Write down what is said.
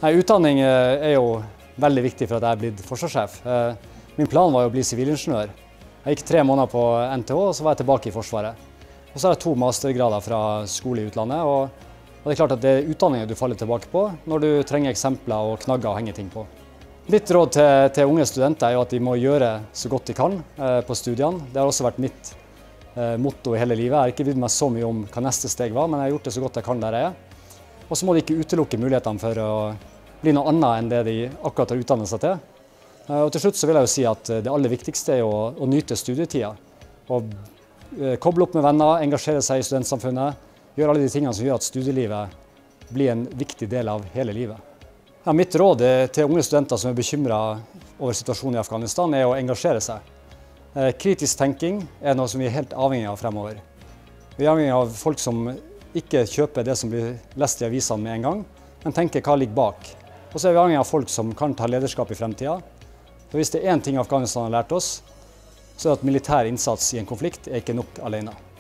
Nei, utdanning er jo veldig viktig for at jeg er blitt forsvarssjef. Min plan var jo å bli sivilingeniør. Jeg gikk 3 måneder på NTH, og så var jeg tilbake i Forsvaret. Og så har jeg 2 mastergrader fra skole i utlandet, og det er klart at det er utdanningen du faller tilbake på når du trenger eksempler og knagger å henge ting på. Mitt råd til unge studenter er jo at de må gjøre så godt de kan på studiene. Det har også vært mitt motto i hele livet. Jeg har ikke brydd meg så mye om hva neste steg var, men jeg har gjort det så godt jeg kan der jeg er. Og så må de ikke utelukke mulighetene for å bli noe annet enn det de akkurat har utdannet seg til. Og til slutt så vil jeg jo si at det aller viktigste er å nyte studietida. Og koble opp med venner, engasjere seg i studentsamfunnet, gjøre alle de tingene som gjør at studielivet blir en viktig del av hele livet. Ja, mitt råd til unge studenter som er bekymret over situasjonen i Afghanistan er å engasjere seg. Kritisk tenking er noe som vi er helt avhengig av fremover. Vi er avhengig av folk som ikke kjøper det som blir lest i avisene med en gang, men tenker hva ligger bak. Og så er vi avhengig av folk som kan ta lederskap i fremtiden. For hvis det er én ting Afghanistan har lært oss, så er det at militær innsats i en konflikt er ikke nok alene.